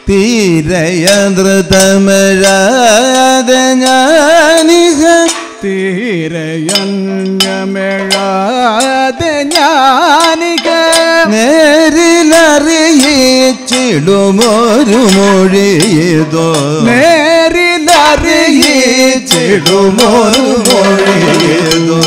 തീരയനൃതമഴാതെ ഞാനിഹ തീരയന്യമേഴാതെ ഞാനിക നേരിലറിയിച്ചിടുമൊരു മൊഴിയതോ നേരിലറിയിച്ചിടുമൊരു മൊഴിയതോ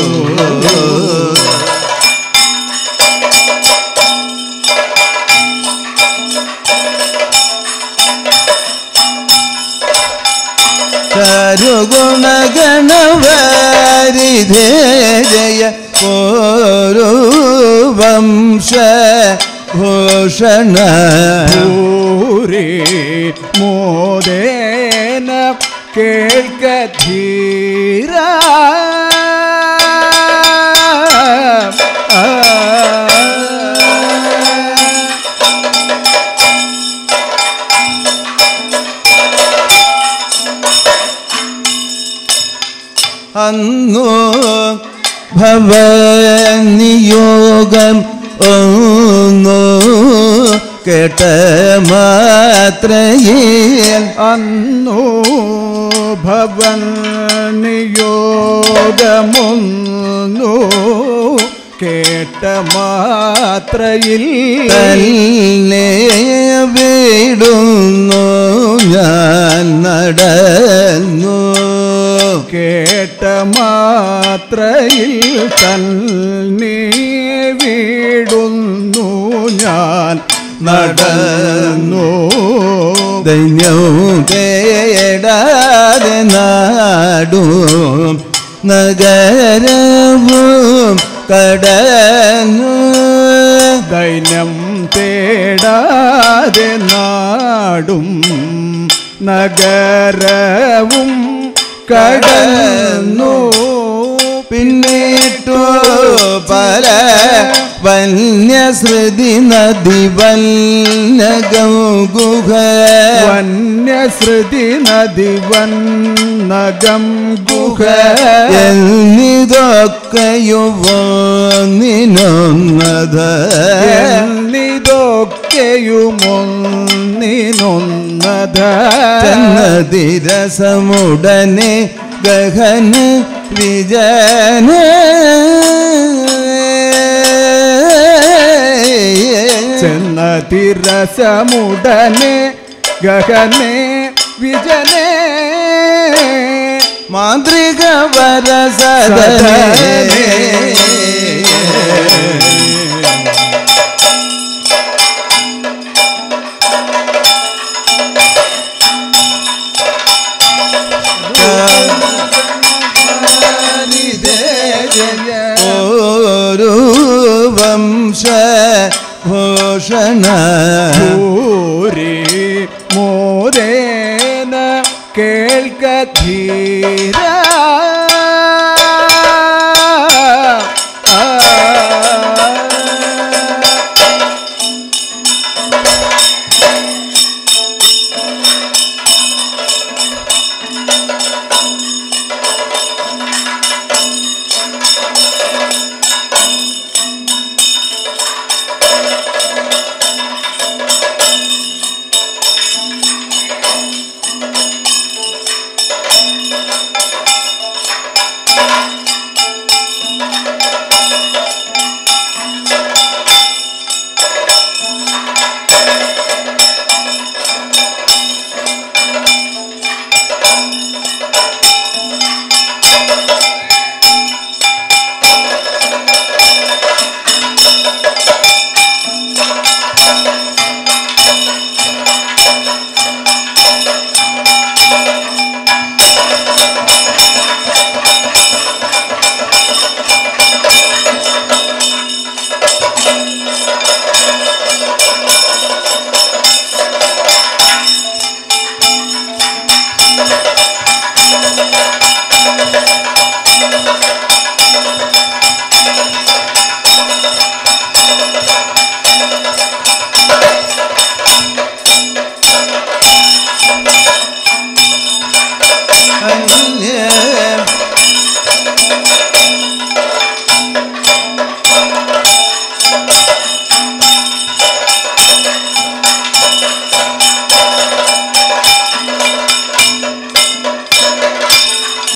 ചരുഗുണഗണവാരിധേ ജയ ഓരോ വംശ ഭൂഷണ ഭൂരി മോദേന കേൾക്ക ധീര അന്നു ഭവനിയോഗം ഒന്നു കേട്ട മാത്രയിൽ അന്നു ഭവൻ നിയോഗമൊന്നു കേട്ട മാത്രയിൽ തന്നെ വിടുന്നു ഞാൻ നടന്നു കേട്ട മാത്രയിൽ തന്നെ വീടുന്നു ഞാൻ നടന്നു ദൈന്യവും തേടാതെ നാടും നഗരവും കടന്നു ദൈന്യം തേടാതെ നാടും നഗരവും കടന്നു പിന്നിട്ടു പല വന്യശ്രുതി നദി വന്നകം ഗുഹ വന്യശ്രുതി നദി വന്നകം ഗുഹ എന്നിതൊക്കെയുമൊന്നിനൊന്നത എന്നിതൊക്കെയുമൊന്നിനൊന്നത ചന്നതിരസമുടനെ ഗഹന വിജന ചെന്നതിരസമുടനെ ഗഹനെ വിജനെ മാന്ത്രിക വരസദനെ ഓരോ വംശ ഭൂഷണ ഭൂരി മോദേന കേൾക്ക ധീര